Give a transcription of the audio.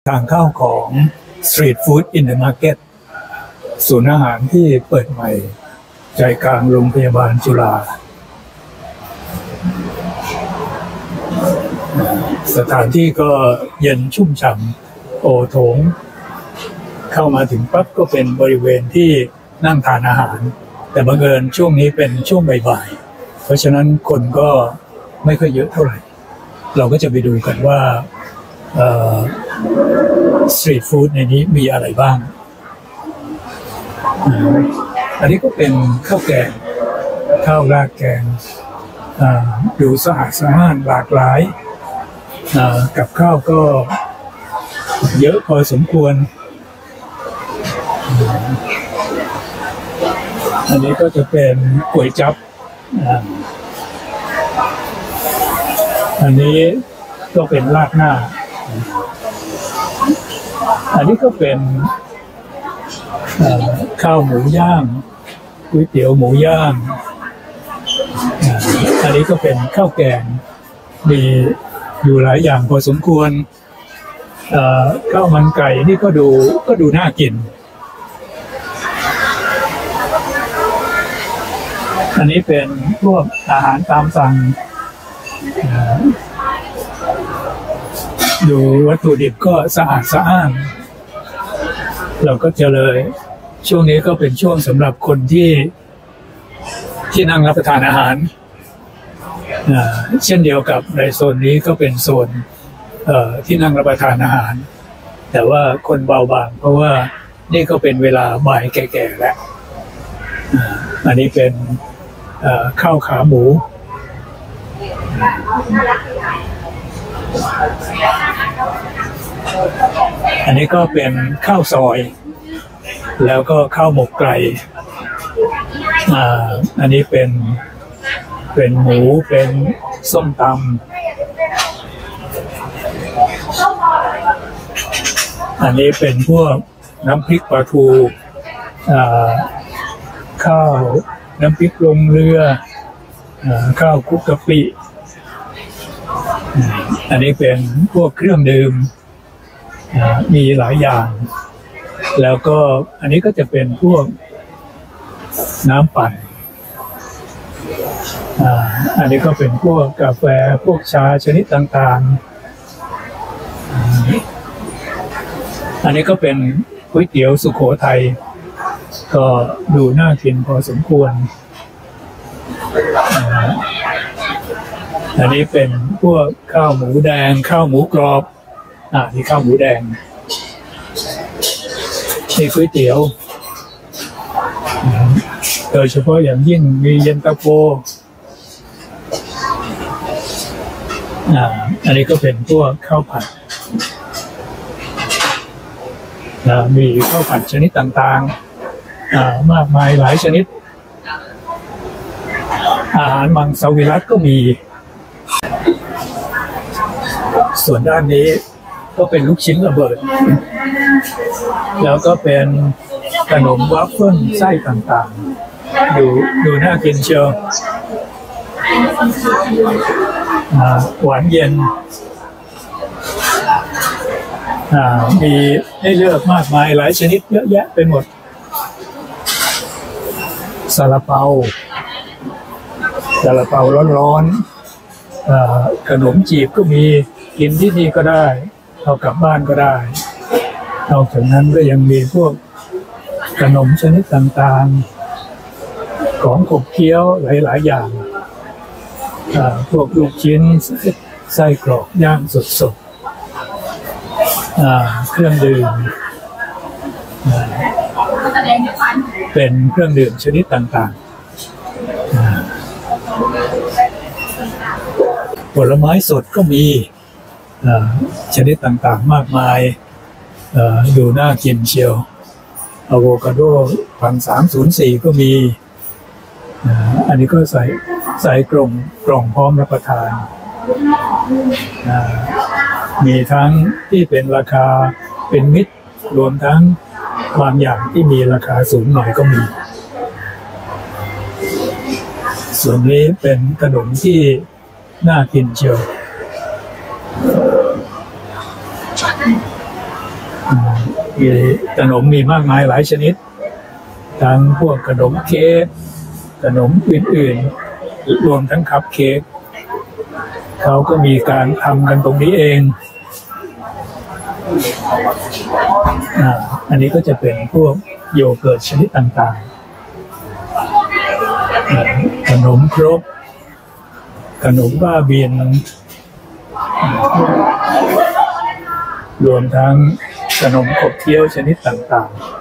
ทางเข้าของ Street Food in the Market ศูนย์อาหารที่เปิดใหม่ใจกลางโรงพยาบาลจุฬาสถานที่ก็เย็นชุ่มฉ่ำโอโถงเข้ามาถึงปั๊บก็เป็นบริเวณที่นั่งทานอาหารแต่บังเอิญช่วงนี้เป็นช่วงบ่ายๆเพราะฉะนั้นคนก็ไม่ค่อยเยอะเท่าไหร่เราก็จะไปดูกันว่าสตรีทฟู้ดในนี้มีอะไรบ้างอันนี้ก็เป็นข้าวแกงข้าวราดแกงดูสะอาดสะอ้านหลากหลายกับข้าวก็เยอะพอสมควรอันนี้ก็จะเป็นก๋วยจั๊บอันนี้ก็เป็นราดหน้าอันนี้ก็เป็นข้าวหมูย่างก๋วยเตี๋ยวหมูย่างอันนี้ก็เป็นข้าวแกงมีอยู่หลายอย่างพอสมควรข้าวมันไก่นี่ก็ดูน่ากินอันนี้เป็นพวกอาหารตามสั่งดูวัตถุดิบก็สะอาดสะอ้านเราก็จะเลยช่วงนี้ก็เป็นช่วงสำหรับคนที่นั่งรับประทานอาหารเช่นเดียวกับในโซนนี้ก็เป็นโซนที่นั่งรับประทานอาหารแต่ว่าคนเบาบางเพราะว่านี่ก็เป็นเวลาบ่ายแก่ๆแล้วอันนี้เป็นข้าวขาหมูอันนี้ก็เป็นข้าวซอยแล้วก็ข้าวหมกไก่อันนี้เป็นหมูเป็นส้มตำอันนี้เป็นพวกน้ำพริกปลาทูข้าวน้ำพริกลงเรือข้าวคลุกกะปิอันนี้เป็นพวกเครื่องดื่มมีหลายอย่างแล้วก็อันนี้ก็จะเป็นพวกน้ำปั่นอันนี้ก็เป็นพวกกาแฟพวกชาชนิดต่างๆอันนี้ก็เป็นก๋วยเตี๋ยวสุโขทัยก็ดูน่ากินพอสมควรอันนี้เป็นพวกข้าวหมูแดงข้าวหมูกรอบนี่ข้าวหมูแดงนี่ก๋วยเตี๋ยวโดยเฉพาะอย่างยิ่งมีเย็นตาโฟอันนี้ก็เป็นพวกข้าวผัดมีข้าวผัดชนิดต่างๆมากมายหลายชนิดอาหารมังสวิรัติก็มีส่วนด้านนี้ก็เป็นลูกชิ้นระเบิดแล้วก็เป็นขนมวัฟเฟิลไส้ต่างๆดูน่ากินเชียวหวานเย็นมีให้เลือกมากมายหลายชนิดเยอะแยะไปหมดซาลาเปาร้อนๆขนมจีบก็มีกินที่นี่ก็ได้เอากลับบ้านก็ได้นอกจากนั้นก็ยังมีพวกขนมชนิดต่างๆของขบเคี้ยวหลายๆอย่างพวกลูกชิ้นไส้กรอกย่างสดๆเครื่องดื่มเป็นเครื่องดื่มชนิดต่างๆผลไม้สดก็มีชนิดต่างๆมากมายดูน่ากินเชียวอะโวคาโด1304ก็มีอันนี้ก็ใส่กล่องพร้อมรับประทานมีทั้งที่เป็นราคาเป็นมิตรรวมทั้งบางอย่างที่มีราคาสูงหน่อยก็มีส่วนนี้เป็นขนมที่น่ากินเชียวมีขนมมีมากมายหลายชนิดทั้งพวกขนมเค้กขนมอื่นๆรวมทั้งคัพเค้กเขาก็มีการทำกันตรงนี้เองอันนี้ก็จะเป็นพวกโยเกิร์ตชนิดต่างๆขนมครกขนมบ้าบินรวมทั้งขนมขบเคี้ยวชนิดต่างๆ